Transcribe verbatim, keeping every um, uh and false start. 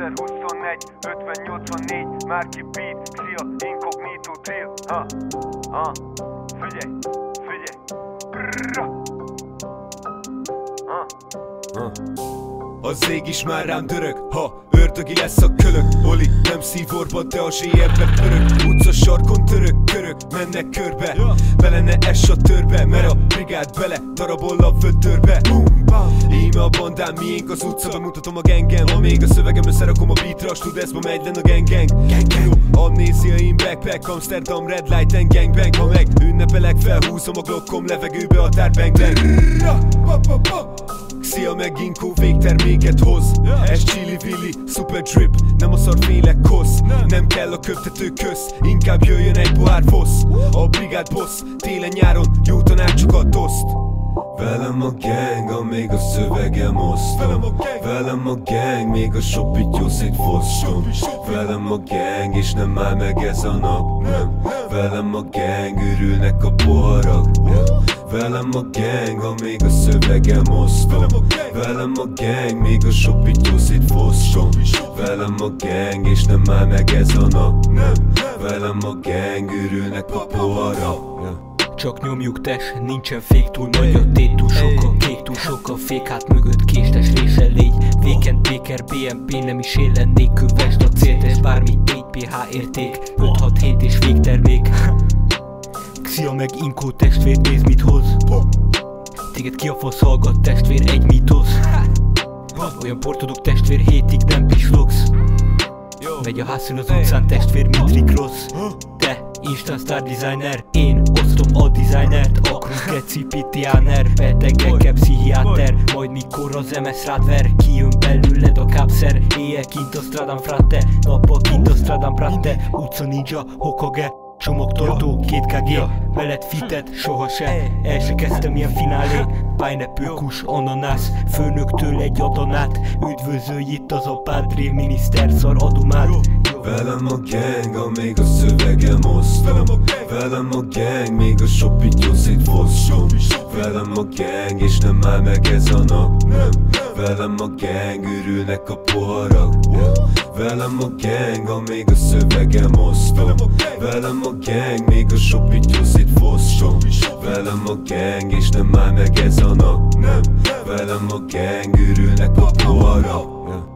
kétezer-huszonegy, ötven nyolcvannégy, Márki Beat, Xia, Incognito, Drill. Ha, ha, figyelj, figyelj. Brrrra. Ha, ha. Az ég is már rám dörög, ha ördögi lesz a kölök. Oli nem szívorba, de a zsé-ebbe pörög. Utca sarkon török, körök, mennek körbe. Bele ne ess a törbe, mert a brigád bele darabol a vödörbe. Íme a bandám, miénk az utca, bemutatom a gengem. Ha még a szövegem összerakom a beatra, a studeszba megy len a gang-gang. Amnéziaim, backpack, Amsterdam, red light and gangbang. Ha meg ünnepelek, felhúzom a glockom, levegőbe a tár bang bang. Xia meg Inco végterméket hoz. Ez chili willy, super drip, nem a szarfélek kosz. Nem kell a köptető köz, inkább jöjjön egy pohár vosz. A brigád boss, télen-nyáron jó tanácsokat oszt. Velem a gang, amíg a szövegem osztom. Velem a gang, még a sopittyó szétfosztom. Velem a gang, és nem áll meg ez a nap, nem. Velem a gang, örülnek a poharak. Velem a gang, amíg a szövegem osztom. Velem a gang, még a sopittyó szétfosztom. Velem a gang, és nem áll meg ez a nap, nem. Velem a gang, örülnek a poharak. Csak nyomjuk test, nincsen fék, túl nagy a tét, túl sok a kék, túl sok a fék, hát mögött késtes része légy. Vékent Béker, bé em pé nem is élen nélkül, vesd a célt, ez bármi négy pé há érték, öt hat hét és végtermék. Xia meg Inco testvér, nézd mit hoz. Téged ki a fasz hallgat testvér, egy mítosz. Olyan portodok testvér, hétig nem pislogsz. Megy a házszín az utcán testvér, mint Rick Ross. Te Insta Star Designer, én osztom a designert. Akrus geci pitiáner, betegekkel pszichiáter. Majd mikor az em es rád ver, kijön belőled a kápszer. Éjjel kint a stradán fratte, nappal kint a stradán bratte. Utca ninja, Hokage, csomagtartó, két ká gé. Veled fitet, soha se, el se kezdtem ilyen finálé. Pineapple, kus, ananász, főnöktől egy adanát. Üdvözölj itt az a pádré, miniszter szar adomát. Velem a gang, amíg a szövegem osztom. Velem a gang, még a sopittyó szétfosztom. Velem a gang, és nem áll meg ez a nap, nem. Velem a gang, örülnek a poharak. Velem a gang, amíg a szövegem osztom. Velem a gang, még a sopittyó szétfosztom. Velem a gang, és nem áll meg ez a nap, nem. Velem a gang, örülnek a poharak.